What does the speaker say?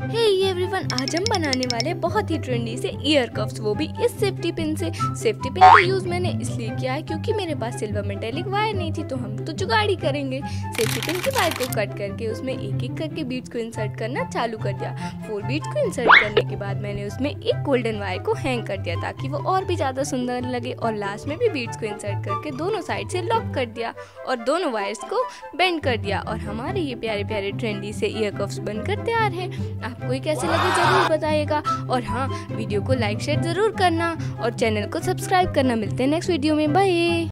Hey everyone, आज हम बनाने वाले बहुत ही ट्रेंडी से ईयर कफ्स, वो भी इस सेफ्टी पिन से। सेफ्टी पिन का यूज मैंने इसलिए किया है क्योंकि मेरे पास सिल्वर मेटेलिक वायर नहीं थी, तो हम तो जुगाड़ी करेंगे। सेफ्टी पिन की वायर को कट करके उसमें एक एक करके बीड्स को इंसर्ट करना चालू कर दिया। 4 बीड्स को इंसर्ट करने के बाद मैंने उसमें एक गोल्डन वायर को हैंग कर दिया ताकि वो और भी ज्यादा सुंदर लगे, और लास्ट में भी बीड्स को इंसर्ट करके दोनों साइड से लॉक कर दिया और दोनों वायर्स को बेंड कर दिया, और हमारे ये प्यारे प्यारे ट्रेंडी से ईयर कफ्स बनकर तैयार है। आपको ये कैसे लगे जरूर बताइएगा, और हाँ, वीडियो को लाइक शेयर जरूर करना और चैनल को सब्सक्राइब करना। मिलते हैं नेक्स्ट वीडियो में, बाय।